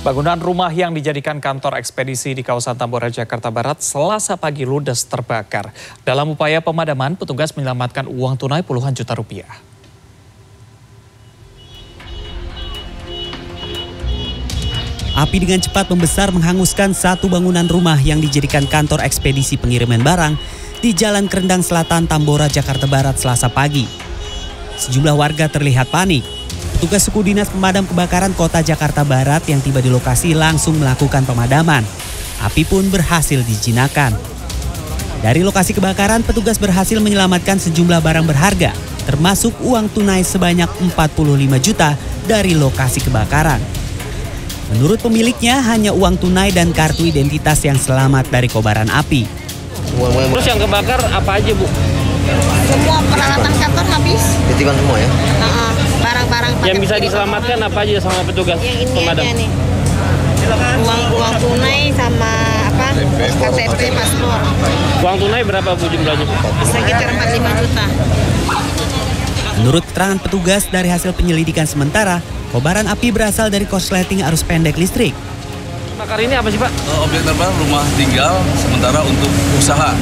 Bangunan rumah yang dijadikan kantor ekspedisi di kawasan Tambora, Jakarta Barat Selasa pagi ludes terbakar. Dalam upaya pemadaman, petugas menyelamatkan uang tunai puluhan juta rupiah. Api dengan cepat membesar menghanguskan satu bangunan rumah yang dijadikan kantor ekspedisi pengiriman barang di Jalan Kerendang Selatan, Tambora, Jakarta Barat Selasa pagi. Sejumlah warga terlihat panik. Petugas suku dinas pemadam kebakaran Kota Jakarta Barat yang tiba di lokasi langsung melakukan pemadaman. Api pun berhasil dijinakan. Dari lokasi kebakaran, petugas berhasil menyelamatkan sejumlah barang berharga, termasuk uang tunai sebanyak 45 juta dari lokasi kebakaran. Menurut pemiliknya, hanya uang tunai dan kartu identitas yang selamat dari kobaran api. Terus yang kebakar apa aja, Bu? Semua peralatan kantor habis. Titipan semua ya? Barang-barang. Yang bisa diselamatkan apa aja sama petugas yang ini pemadam? aja nih. Uang tunai sama KTP, paspor. Uang tunai berapa, Bu, jumlahnya? Sekitar 45 juta. Menurut keterangan petugas dari hasil penyelidikan sementara, kobaran api berasal dari korsleting arus pendek listrik. Bakar ini apa sih, Pak? Objek terbang rumah tinggal sementara untuk usaha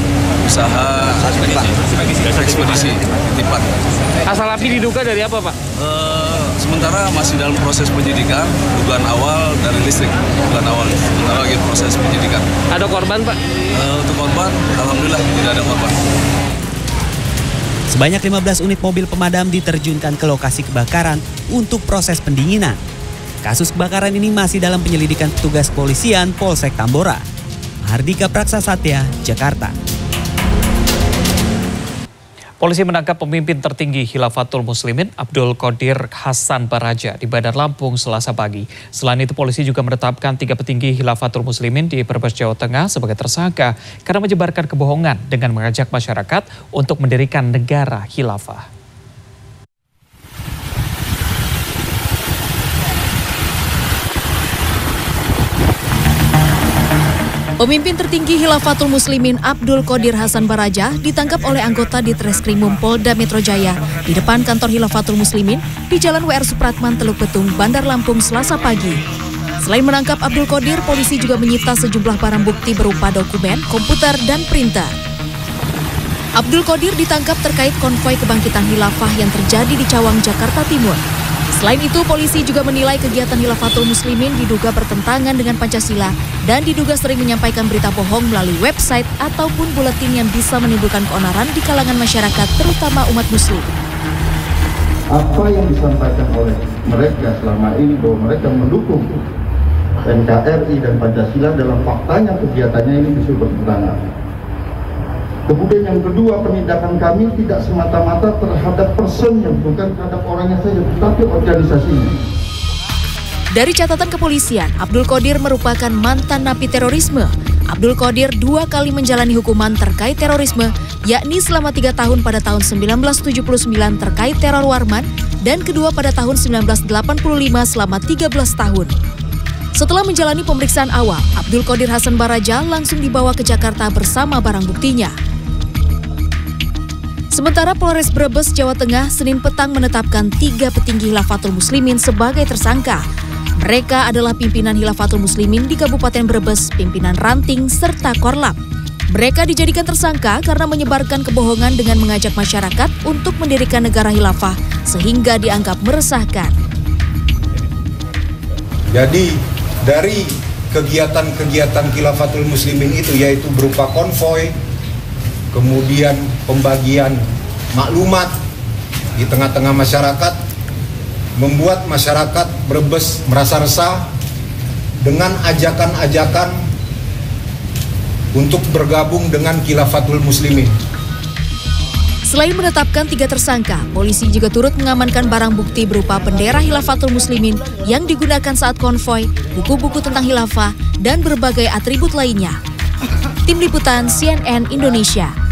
ekspedisi titipan. Asal api diduga dari apa, Pak? Sementara masih dalam proses penyidikan, dugaan awal dari listrik, sementara lagi proses penyidikan. Ada korban, Pak? Untuk korban, alhamdulillah tidak ada korban. Sebanyak 15 unit mobil pemadam diterjunkan ke lokasi kebakaran untuk proses pendinginan. Kasus kebakaran ini masih dalam penyelidikan petugas kepolisian Polsek Tambora. Mahardika Praksasatya, Jakarta. Polisi menangkap pemimpin tertinggi Khilafatul Muslimin Abdul Qodir Hasan Baraja di Bandar Lampung Selasa pagi. Selain itu, polisi juga menetapkan 3 petinggi Khilafatul Muslimin di Brebes, Jawa Tengah sebagai tersangka karena menyebarkan kebohongan dengan mengajak masyarakat untuk mendirikan negara khilafah. Pemimpin tertinggi Khilafatul Muslimin Abdul Qodir Hasan Baraja ditangkap oleh anggota di Treskrimum Polda Metro Jaya di depan kantor Khilafatul Muslimin di Jalan WR Supratman, Teluk Betung, Bandar Lampung, Selasa pagi. Selain menangkap Abdul Qodir, polisi juga menyita sejumlah barang bukti berupa dokumen, komputer, dan printer. Abdul Qodir ditangkap terkait konvoi kebangkitan khilafah yang terjadi di Cawang, Jakarta Timur. Selain itu, polisi juga menilai kegiatan Khilafatul Muslimin diduga bertentangan dengan Pancasila dan diduga sering menyampaikan berita bohong melalui website ataupun buletin yang bisa menimbulkan keonaran di kalangan masyarakat, terutama umat muslim. Apa yang disampaikan oleh mereka selama ini bahwa mereka mendukung NKRI dan Pancasila, dalam faktanya kegiatannya ini justru bertentangan. Kemudian yang kedua, penindakan kami tidak semata-mata terhadap personnya, bukan terhadap orangnya saja, tetapi organisasinya. Dari catatan kepolisian, Abdul Qodir merupakan mantan napi terorisme. Abdul Qodir 2 kali menjalani hukuman terkait terorisme, yakni selama 3 tahun pada tahun 1979 terkait teror Warman, dan kedua pada tahun 1985 selama 13 tahun. Setelah menjalani pemeriksaan awal, Abdul Qodir Hasan Baraja langsung dibawa ke Jakarta bersama barang buktinya. Sementara Polres Brebes, Jawa Tengah, Senin petang menetapkan 3 petinggi Khilafatul Muslimin sebagai tersangka. Mereka adalah pimpinan Khilafatul Muslimin di Kabupaten Brebes, pimpinan Ranting, serta Korlap. Mereka dijadikan tersangka karena menyebarkan kebohongan dengan mengajak masyarakat untuk mendirikan negara khilafah, sehingga dianggap meresahkan. Jadi, dari kegiatan-kegiatan Khilafatul Muslimin itu, yaitu berupa konvoi, kemudian pembagian maklumat di tengah-tengah masyarakat, membuat masyarakat Brebes merasa resah dengan ajakan-ajakan untuk bergabung dengan Khilafatul Muslimin. Selain menetapkan 3 tersangka, polisi juga turut mengamankan barang bukti berupa bendera Khilafatul Muslimin yang digunakan saat konvoi, buku-buku tentang khilafah, dan berbagai atribut lainnya. Tim Liputan CNN Indonesia.